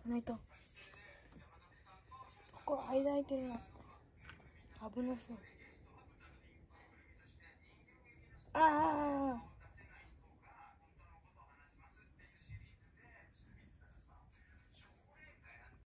ないと。ここ間空いてるな。危なそう。ああ。